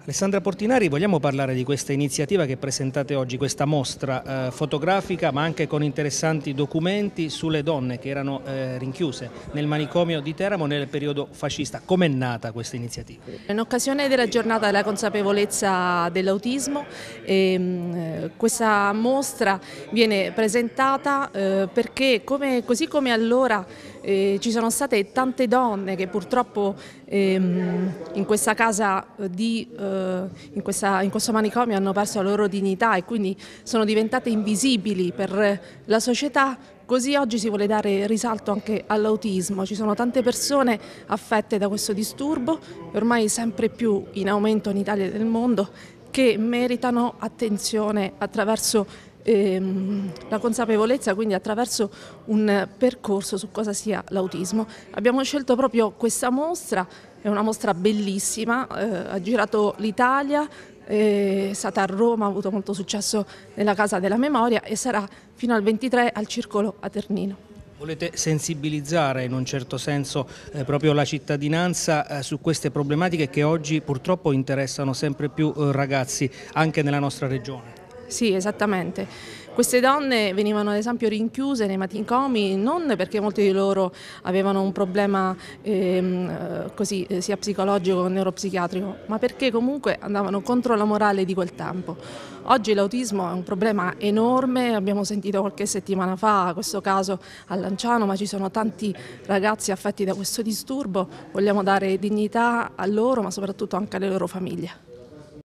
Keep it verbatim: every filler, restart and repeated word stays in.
Alessandra Portinari, vogliamo parlare di questa iniziativa che presentate oggi, questa mostra eh, fotografica ma anche con interessanti documenti sulle donne che erano eh, rinchiuse nel manicomio di Teramo nel periodo fascista. Com'è nata questa iniziativa? In occasione della giornata della consapevolezza dell'autismo, ehm, questa mostra viene presentata eh, perché come, così come allora eh, ci sono state tante donne che purtroppo ehm, in questa casa di eh, In, questa, in questo manicomio hanno perso la loro dignità e quindi sono diventate invisibili per la società, così oggi si vuole dare risalto anche all'autismo. Ci sono tante persone affette da questo disturbo, ormai sempre più in aumento in Italia e nel mondo, che meritano attenzione attraverso ehm, la consapevolezza, quindi attraverso un percorso su cosa sia l'autismo. Abbiamo scelto proprio questa mostra. È una mostra bellissima, eh, ha girato l'Italia, è stata a Roma, ha avuto molto successo nella Casa della Memoria e sarà fino al ventitré al Circolo Aternino. Volete sensibilizzare in un certo senso eh, proprio la cittadinanza eh, su queste problematiche che oggi purtroppo interessano sempre più eh, ragazzi anche nella nostra regione? Sì, esattamente. Queste donne venivano ad esempio rinchiuse nei manicomi non perché molti di loro avevano un problema ehm, così, sia psicologico che neuropsichiatrico, ma perché comunque andavano contro la morale di quel tempo. Oggi l'autismo è un problema enorme, abbiamo sentito qualche settimana fa questo caso a Lanciano, ma ci sono tanti ragazzi affetti da questo disturbo, vogliamo dare dignità a loro ma soprattutto anche alle loro famiglie.